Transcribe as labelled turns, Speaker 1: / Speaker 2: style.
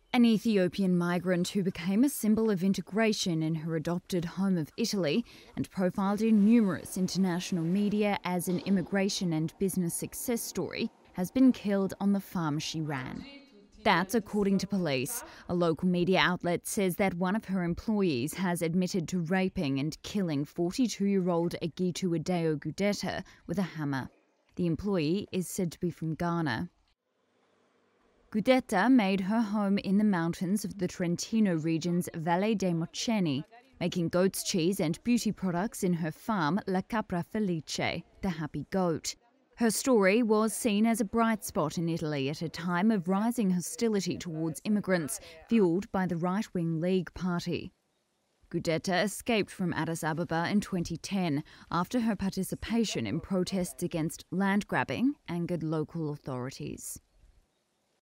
Speaker 1: An Ethiopian migrant who became a symbol of integration in her adopted home of Italy and profiled in numerous international media as an immigration and business success story has been killed on the farm she ran. That's according to police. A local media outlet says that one of her employees has admitted to raping and killing 42-year-old Egitu Adeo Gudeta with a hammer. The employee is said to be from Ghana. Gudeta made her home in the mountains of the Trentino region's Valle dei Moceni, making goat's cheese and beauty products in her farm La Capra Felice, the happy goat. Her story was seen as a bright spot in Italy at a time of rising hostility towards immigrants, fueled by the right-wing League Party. Gudeta escaped from Addis Ababa in 2010 after her participation in protests against land grabbing angered local authorities.